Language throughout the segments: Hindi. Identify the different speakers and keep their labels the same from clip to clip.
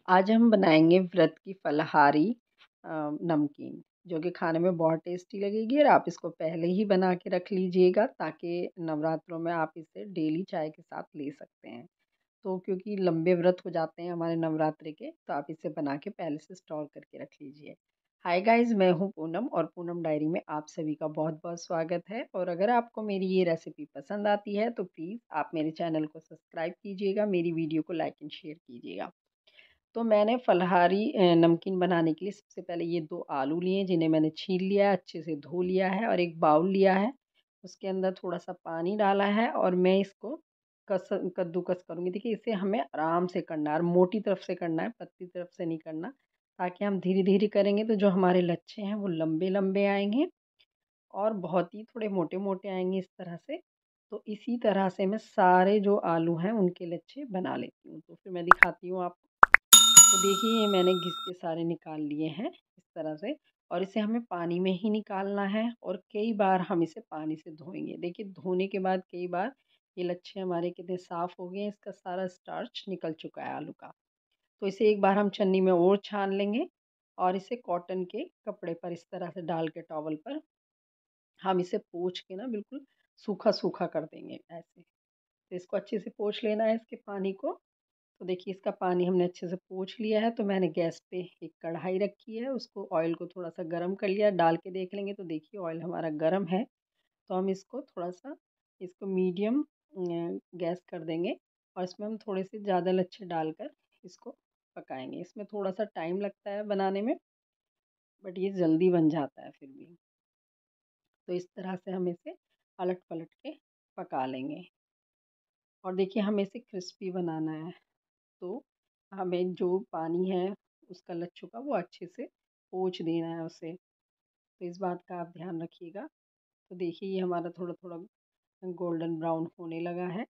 Speaker 1: आज हम बनाएंगे व्रत की फलाहारी नमकीन, जो कि खाने में बहुत टेस्टी लगेगी। और आप इसको पहले ही बना के रख लीजिएगा ताकि नवरात्रों में आप इसे डेली चाय के साथ ले सकते हैं। तो क्योंकि लंबे व्रत हो जाते हैं हमारे नवरात्रि के, तो आप इसे बना के पहले से स्टोर करके रख लीजिए। हाय गाइस, मैं हूँ पूनम और पूनम डायरी में आप सभी का बहुत बहुत स्वागत है। और अगर आपको मेरी ये रेसिपी पसंद आती है तो प्लीज़ आप मेरे चैनल को सब्सक्राइब कीजिएगा, मेरी वीडियो को लाइक एंड शेयर कीजिएगा। तो मैंने फलाहारी नमकीन बनाने के लिए सबसे पहले ये 2 आलू लिए, जिन्हें मैंने छील लिया है, अच्छे से धो लिया है और एक बाउल लिया है। उसके अंदर थोड़ा-सा पानी डाला है और मैं इसको कद्दूकस करूँगी। देखिए, इसे हमें आराम से करना है और मोटी तरफ से करना है, पतली तरफ से नहीं करना, ताकि हम धीरे-धीरे करेंगे तो जो हमारे लच्छे हैं वो लंबे-लंबे आएँगे और बहुत ही थोड़े मोटे-मोटे आएँगे इस तरह से। तो इसी तरह से मैं सारे जो आलू हैं उनके लच्छे बना लेती हूँ। तो फिर मैं दिखाती हूँ आपको। तो देखिए, ये मैंने घिस के सारे निकाल लिए हैं इस तरह से। और इसे हमें पानी में ही निकालना है और कई बार हम इसे पानी से धोएंगे। देखिए, धोने के बाद कई बार ये लच्छे हमारे कितने साफ़ हो गए हैं, इसका सारा स्टार्च निकल चुका है आलू का। तो इसे एक बार हम छन्नी में और छान लेंगे और इसे कॉटन के कपड़े पर इस तरह से डाल के, टॉवल पर हम इसे पोंछ के ना बिल्कुल सूखा-सूखा कर देंगे ऐसे। तो इसको अच्छे से पोंछ लेना है, इसके पानी को। तो देखिए, इसका पानी हमने अच्छे से पोंछ लिया है। तो मैंने गैस पे एक कढ़ाई रखी है, उसको ऑयल को थोड़ा-सा गरम कर लिया। डाल के देख लेंगे तो देखिए ऑयल हमारा गरम है। तो हम इसको थोड़ा-सा इसको मीडियम गैस कर देंगे और इसमें हम थोड़े से ज़्यादा लच्छे डालकर इसको पकाएँगे। इसमें थोड़ा-सा टाइम लगता है बनाने में, बट ये जल्दी बन जाता है फिर भी। तो इस तरह से हम इसे पलट-पलट के पका लेंगे। और देखिए, हमें इसे क्रिस्पी बनाना है। तो हमें जो पानी है उसका लच्छों का, वो अच्छे से पोंछ देना है उसे। तो इस बात का आप ध्यान रखिएगा। तो देखिए, ये हमारा थोड़ा-थोड़ा गोल्डन ब्राउन होने लगा है।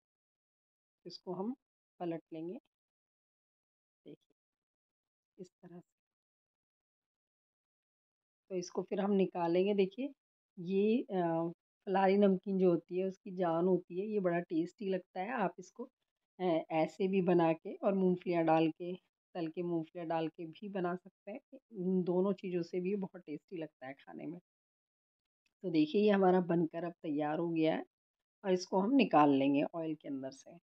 Speaker 1: इसको हम पलट लेंगे, देखिए इस तरह से। तो इसको फिर हम निकालेंगे। देखिए, ये फलारी नमकीन जो होती है उसकी जान होती है, ये बड़ा टेस्टी लगता है। आप इसको ऐसे भी बना के और मूँगफलियाँ डाल के, तल के मूँगफलियाँ डाल के भी बना सकते हैं। इन दोनों चीज़ों से भी बहुत टेस्टी लगता है खाने में। तो देखिए, ये हमारा बनकर अब तैयार हो गया है और इसको हम निकाल लेंगे ऑयल के अंदर से।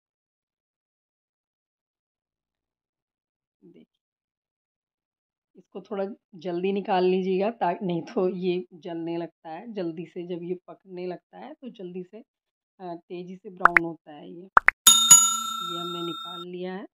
Speaker 1: देखिए, इसको थोड़ा जल्दी निकाल लीजिएगा, ता नहीं तो ये जलने लगता है। जल्दी से जब ये पकने लगता है तो जल्दी से तेज़ी से ब्राउन होता है ये। ये हमने निकाल लिया है।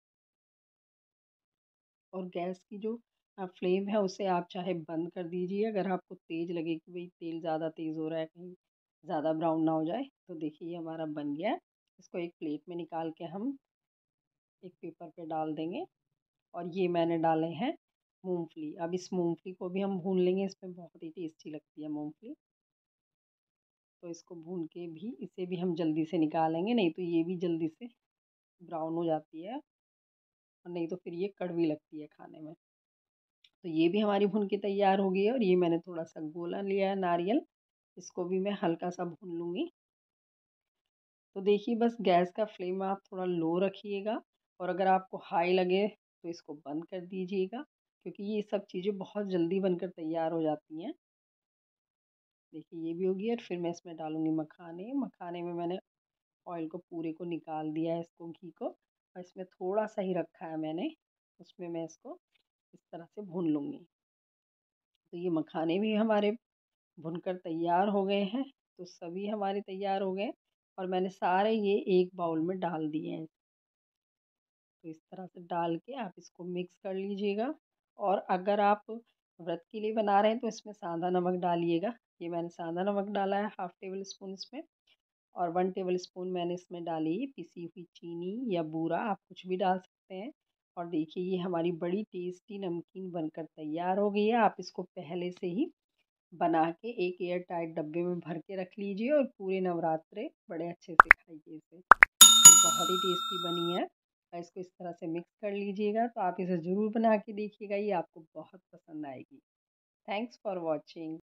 Speaker 1: और गैस की जो फ्लेम है उसे आप चाहे बंद कर दीजिए, अगर आपको तेज़ लगे कि भई तेल ज़्यादा तेज़ हो रहा है, कहीं ज़्यादा ब्राउन ना हो जाए। तो देखिए, ये हमारा बन गया है। इसको एक प्लेट में निकाल के हम एक पेपर पे डाल देंगे। और ये मैंने डाले हैं मूँगफली। अब इस मूँगफली को भी हम भून लेंगे, इसमें बहुत ही टेस्टी लगती है मूँगफली। तो इसको भून के भी, इसे भी हम जल्दी से निकालेंगे, नहीं तो ये भी जल्दी से ब्राउन हो जाती है और नहीं तो फिर ये कड़वी लगती है खाने में। तो ये भी हमारी भून के तैयार हो गई है। और ये मैंने थोड़ा-सा गोला लिया है नारियल, इसको भी मैं हल्का-सा भून लूँगी। तो देखिए, बस गैस का फ्लेम आप थोड़ा लो रखिएगा और अगर आपको हाई लगे तो इसको बंद कर दीजिएगा, क्योंकि ये सब चीज़ें बहुत जल्दी बनकर तैयार हो जाती हैं। देखिए, ये भी हो गई है और फिर मैं इसमें डालूँगी मखाने। मखाने में मैंने ऑयल को पूरे को निकाल दिया है, इसको घी को, और इसमें थोड़ा-सा ही रखा है मैंने, उसमें मैं इसको इस तरह से भून लूँगी। तो ये मखाने भी हमारे भुनकर तैयार हो गए हैं। तो सभी हमारे तैयार हो गए और मैंने सारे ये एक बाउल में डाल दिए हैं। तो इस तरह से डाल के आप इसको मिक्स कर लीजिएगा। और अगर आप व्रत के लिए बना रहे हैं तो इसमें सादा नमक डालिएगा। ये मैंने सादा नमक डाला है, हाफ़ टेबल स्पून इसमें। और 1 टेबल स्पून मैंने इसमें डाली पिसी हुई चीनी या बूरा, आप कुछ भी डाल सकते हैं। और देखिए, ये हमारी बड़ी टेस्टी नमकीन बनकर तैयार हो गई है। आप इसको पहले से ही बना के एक एयर टाइट डब्बे में भर के रख लीजिए और पूरे नवरात्रे बड़े अच्छे से खाइए इसे। ये बहुत ही टेस्टी बनी है। और इसको इस तरह से मिक्स कर लीजिएगा। तो आप इसे ज़रूर बना के देखिएगा, ये आपको बहुत पसंद आएगी। Thanks for watching.